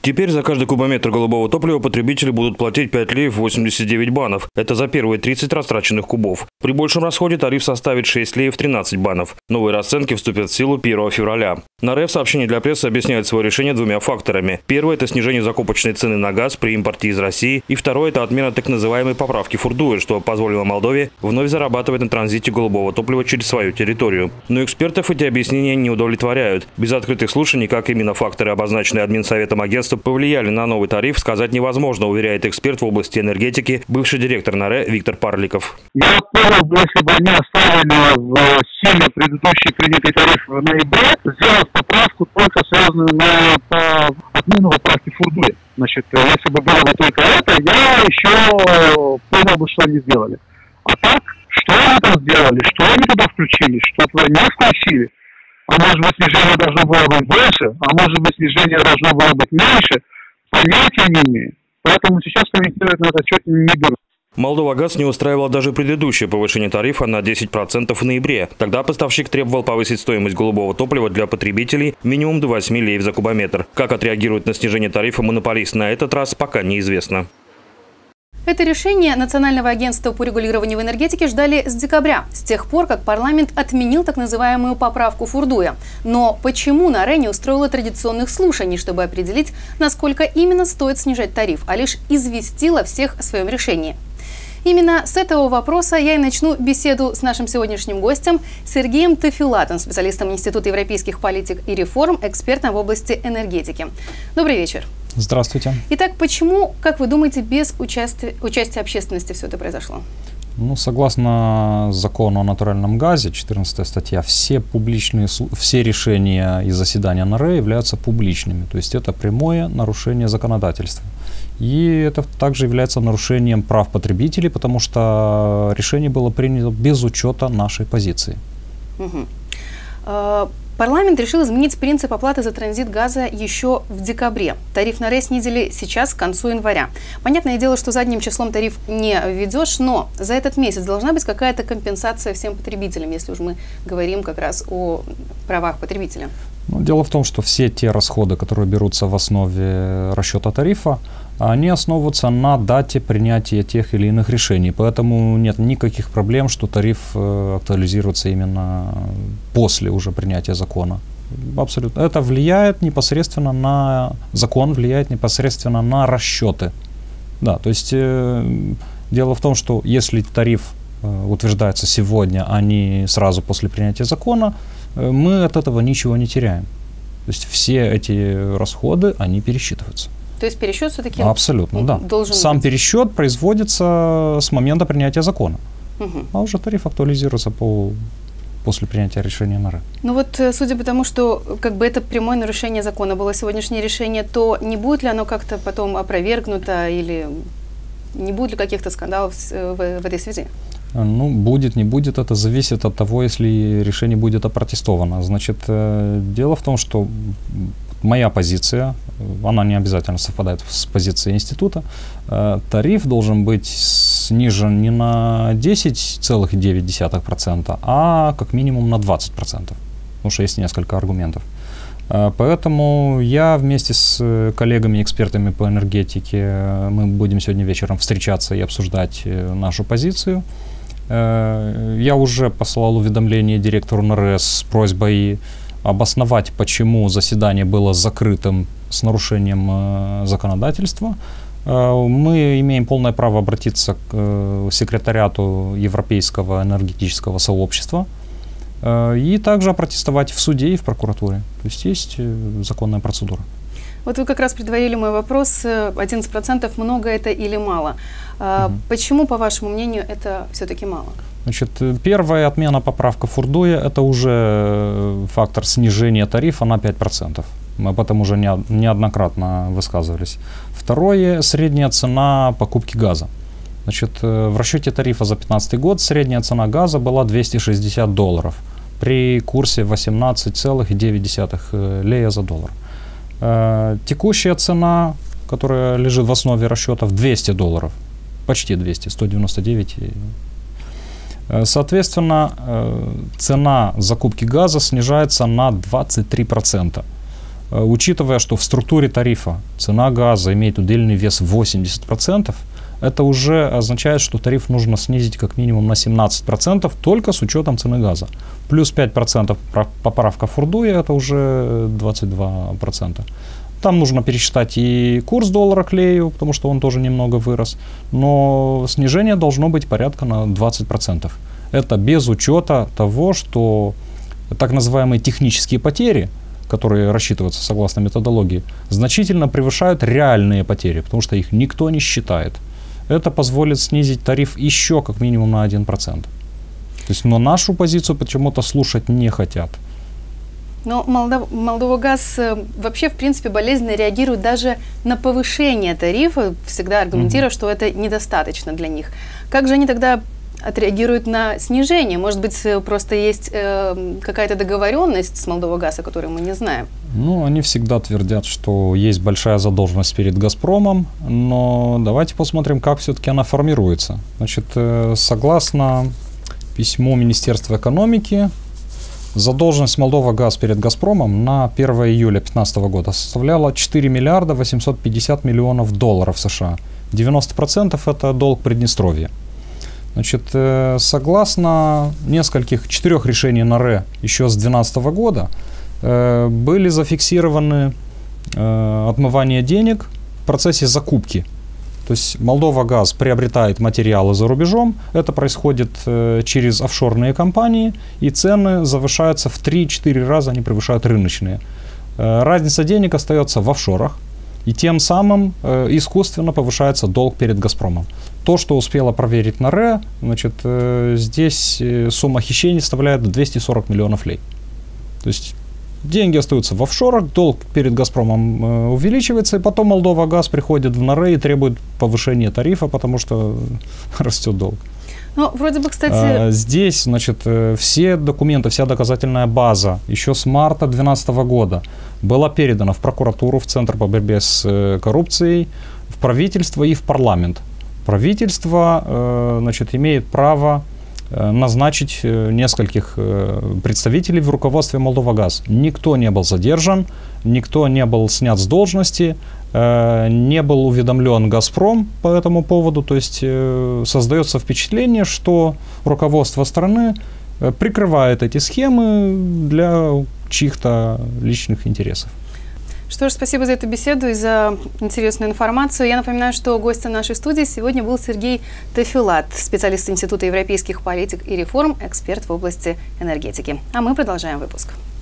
Теперь за каждый кубометр голубого топлива потребители будут платить 5 леев 89 банов. Это за первые 30 растраченных кубов. При большем расходе тариф составит 6 леев 13 банов. Новые расценки вступят в силу 1 февраля. На РФ сообщение для прессы объясняет свое решение двумя факторами. Первое – это снижение закупочной цены на газ при импорте из России. И второе – это отмена так называемой поправки Фурдуя, что позволило Молдове вновь зарабатывать на транзите голубого топлива через свою территорию. Но экспертов эти объяснения не удовлетворяют. Без открытых слушаний, как именно факторы, обозначенные админсоветом агентства, повлияли на новый тариф, сказать невозможно, уверяет эксперт в области энергетики, бывший директор НАРЭ Виктор Парликов. Я понял, если бы они оставили в силе предыдущий принятый тариф в ноябре, сделать поправку только связанную на отмену поправки Фурдуя. Значит, если бы было бы только это, я еще понял бы, что они сделали. А так, что они там сделали, что они туда включили, что туда не включили, а может быть снижение должно было быть больше, а может быть снижение должно было быть меньше, понятия не имею. Поэтому сейчас комментировать на этот счет не беру. Молдова-Газ не устраивало даже предыдущее повышение тарифа на 10% в ноябре. Тогда поставщик требовал повысить стоимость голубого топлива для потребителей минимум до 8 леев за кубометр. Как отреагирует на снижение тарифа монополист на этот раз, пока неизвестно. Это решение Национального агентства по регулированию в энергетике ждали с декабря, с тех пор, как парламент отменил так называемую поправку Фурдуя. Но почему НАРЭ не устроила традиционных слушаний, чтобы определить, насколько именно стоит снижать тариф, а лишь известила всех о своем решении? Именно с этого вопроса я и начну беседу с нашим сегодняшним гостем Сергеем Тафилатом, специалистом Института европейских политик и реформ, экспертом в области энергетики. Добрый вечер. Здравствуйте. Итак, почему, как вы думаете, без участия общественности все это произошло? Ну, согласно закону о натуральном газе, 14 статья, все решения и заседания НАРЭ являются публичными. То есть это прямое нарушение законодательства. И это также является нарушением прав потребителей, потому что решение было принято без учета нашей позиции. Парламент решил изменить принцип оплаты за транзит газа еще в декабре. Тариф НАРЭ снизили сейчас, к концу января. Понятное дело, что задним числом тариф не введешь, но за этот месяц должна быть какая-то компенсация всем потребителям, если уж мы говорим как раз о правах потребителя. Ну, дело в том, что все те расходы, которые берутся в основе расчета тарифа, они основываются на дате принятия тех или иных решений. Поэтому нет никаких проблем, что тариф актуализируется именно после уже принятия закона. Абсолютно. Это влияет непосредственно на закон, влияет непосредственно на расчеты. Да, то есть дело в том, что если тариф утверждается сегодня, а не сразу после принятия закона, мы от этого ничего не теряем. То есть все эти расходы, они пересчитываются. То есть пересчет все-таки абсолютно, да. Сам пересчет производится с момента принятия закона, а уже тариф актуализируется после принятия решения НАРЭ. Ну вот, судя по тому, что как бы это прямое нарушение закона было сегодняшнее решение, то не будет ли оно как-то потом опровергнуто или не будет ли каких-то скандалов в этой связи? Ну, будет, не будет, это зависит от того, если решение будет опротестовано. Значит, дело в том, что моя позиция, она не обязательно совпадает с позицией института, тариф должен быть снижен не на 10,9%, а как минимум на 20%, потому что есть несколько аргументов. Поэтому я вместе с коллегами-экспертами по энергетике, мы будем сегодня вечером встречаться и обсуждать нашу позицию. Я уже послал уведомление директору НАРЭ с просьбой обосновать, почему заседание было закрытым с нарушением законодательства. Мы имеем полное право обратиться к секретариату Европейского энергетического сообщества и также опротестовать в суде и в прокуратуре. То есть законная процедура. Вот вы как раз предварили мой вопрос, 11% много это или мало? Почему, по вашему мнению, это все-таки мало? Значит, первая отмена поправка Фурдуя – это уже фактор снижения тарифа на 5%. Мы об этом уже неоднократно высказывались. Второе – средняя цена покупки газа. Значит, в расчете тарифа за 2015 год средняя цена газа была $260 при курсе 18,9 лея за доллар. Текущая цена, которая лежит в основе расчетов, $200, почти 200, 199. Соответственно, цена закупки газа снижается на 23%. учитывая, что в структуре тарифа цена газа имеет удельный вес 80%, это уже означает, что тариф нужно снизить как минимум на 17% только с учетом цены газа. Плюс 5% поправка фурдуя, это уже 22%. Там нужно пересчитать и курс доллара к лею, потому что он тоже немного вырос, но снижение должно быть порядка на 20%. Это без учета того, что так называемые технические потери, которые рассчитываются согласно методологии, значительно превышают реальные потери, потому что их никто не считает. Это позволит снизить тариф еще как минимум на 1%. То есть, но нашу позицию почему-то слушать не хотят. Но Молдовагаз вообще, в принципе, болезненно реагирует даже на повышение тарифа, всегда аргументируя, что это недостаточно для них. Как же они тогда отреагируют на снижение? Может быть, просто есть какая-то договоренность с Молдовагаз, о которой мы не знаем? Ну, они всегда твердят, что есть большая задолженность перед «Газпромом», но давайте посмотрим, как все-таки она формируется. Значит, согласно письму Министерства экономики, задолженность Молдовагаз перед «Газпромом» на 1 июля 2015 года составляла 4 миллиарда 850 миллионов долларов США. 90% это долг Приднестровья. Значит, согласно 4 решений НАРЭ еще с 2012 года были зафиксированы отмывание денег в процессе закупки. То есть Молдовагаз приобретает материалы за рубежом, это происходит через офшорные компании, и цены завышаются в 3-4 раза, они превышают рыночные. Разница денег остается в офшорах, и тем самым искусственно повышается долг перед «Газпромом». То, что успела проверить НАРЭ, значит, здесь сумма хищений составляет 240 миллионов лей. То есть деньги остаются в офшорах, долг перед «Газпромом» увеличивается, и потом Молдовагаз приходит в НАРЭ и требует повышения тарифа, потому что растет долг. Ну, вроде бы, кстати... Здесь, значит, все документы, вся доказательная база еще с марта 2012 года была передана в прокуратуру, в Центр по борьбе с коррупцией, в правительство и в парламент. Правительство, значит, имеет право назначить нескольких представителей в руководстве Молдовагаз. Никто не был задержан, никто не был снят с должности, не был уведомлен «Газпром» по этому поводу. То есть создается впечатление, что руководство страны прикрывает эти схемы для чьих-то личных интересов. Что ж, спасибо за эту беседу и за интересную информацию. Я напоминаю, что гостем нашей студии сегодня был Сергей Тофилат, специалист Института европейских политик и реформ, эксперт в области энергетики. А мы продолжаем выпуск.